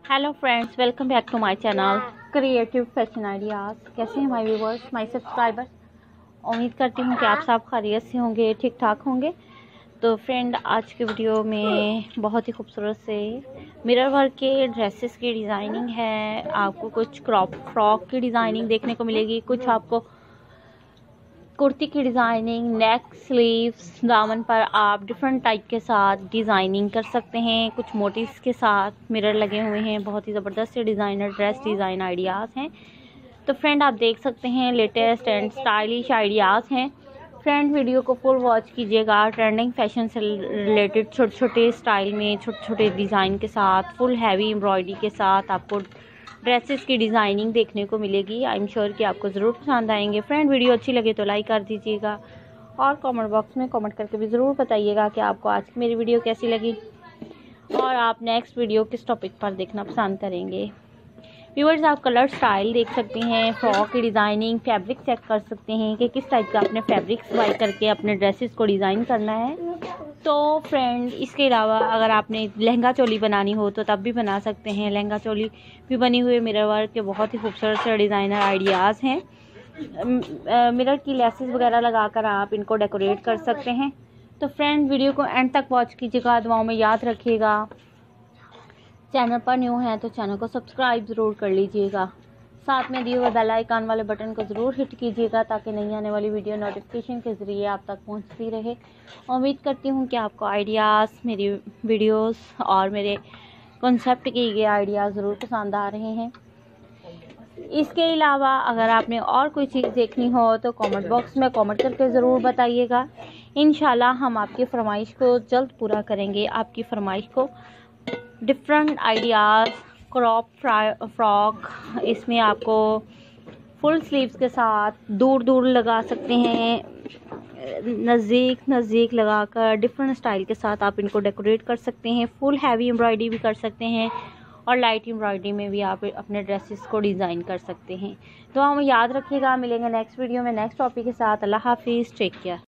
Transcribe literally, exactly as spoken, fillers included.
Hello friends, welcome back to my channel creative fashion ideas. कैसे हैं my viewers, my subscribers. उम्मीद करती हूँ कि आप सब खैरियत से होंगे, ठीक ठाक होंगे। तो फ्रेंड, आज के वीडियो में बहुत ही खूबसूरत से मिरर वर्क के ड्रेसेस की डिज़ाइनिंग है। आपको कुछ क्रॉप फ्रॉक की डिज़ाइनिंग देखने को मिलेगी, कुछ आपको कुर्ती की डिज़ाइनिंग, नेक, स्लीव्स, दामन पर आप डिफरेंट टाइप के साथ डिज़ाइनिंग कर सकते हैं। कुछ मोटिव्स के साथ मिरर लगे हुए हैं। बहुत ही ज़बरदस्त से डिज़ाइनर ड्रेस डिज़ाइन आइडियाज़ हैं। तो फ्रेंड, आप देख सकते हैं लेटेस्ट एंड स्टाइलिश आइडियाज़ हैं। फ्रेंड, वीडियो को फुल वॉच कीजिएगा। ट्रेंडिंग फैशन से रिलेटेड छोटे छोटे स्टाइल में, छोटे छोटे डिज़ाइन के साथ, फुल हैवी एम्ब्रॉयडरी के साथ आपको ड्रेसेस की डिज़ाइनिंग देखने को मिलेगी। आई एम श्योर कि आपको ज़रूर पसंद आएंगे। फ्रेंड, वीडियो अच्छी लगे तो लाइक कर दीजिएगा और कमेंट बॉक्स में कमेंट करके भी ज़रूर बताइएगा कि आपको आज की मेरी वीडियो कैसी लगी और आप नेक्स्ट वीडियो किस टॉपिक पर देखना पसंद करेंगे। व्यूअर्स, आप कलर स्टाइल देख सकते हैं, फ्रॉक की डिज़ाइनिंग, फैब्रिक चेक कर सकते हैं कि किस टाइप का आपने फैब्रिक्स बाई करके अपने ड्रेसेस को डिज़ाइन करना है। तो फ्रेंड, इसके अलावा अगर आपने लहंगा चोली बनानी हो तो तब भी बना सकते हैं। लहंगा चोली भी बनी हुई मिरर वर्क के बहुत ही खूबसूरत से डिज़ाइनर आइडियाज़ हैं। मिरर की लेसेस वगैरह लगाकर आप इनको डेकोरेट कर सकते हैं। तो फ्रेंड, वीडियो को एंड तक वॉच कीजिएगा, दुआओं में याद रखिएगा। चैनल पर न्यू हैं तो चैनल को सब्सक्राइब ज़रूर कर लीजिएगा। साथ में दिए हुए बेल आइकन वाले बटन को ज़रूर हिट कीजिएगा ताकि नई आने वाली वीडियो नोटिफिकेशन के ज़रिए आप तक पहुंचती रहे। उम्मीद करती हूं कि आपको आइडियाज़, मेरी वीडियोस और मेरे कॉन्सेप्ट के ये आइडियाज़ ज़रूर पसंद आ रहे हैं। इसके अलावा अगर आपने और कोई चीज़ देखनी हो तो कमेंट बॉक्स में कमेंट करके ज़रूर बताइएगा। इंशाल्लाह हम आपकी फरमाइश को जल्द पूरा करेंगे। आपकी फरमाइश को डिफरेंट आइडियाज़, क्रॉप फ्रॉक, इसमें आपको फुल स्लीव्स के साथ दूर दूर लगा सकते हैं, नज़दीक नज़दीक लगाकर डिफरेंट स्टाइल के साथ आप इनको डेकोरेट कर सकते हैं। फुल हैवी एम्ब्रॉयडरी भी कर सकते हैं और लाइट एम्ब्रॉयडरी में भी आप अपने ड्रेसेस को डिज़ाइन कर सकते हैं। तो हम याद रखिएगा, मिलेंगे नेक्स्ट वीडियो में नेक्स्ट टॉपिक के साथ। अल्लाह हाफिज़, टेक केयर।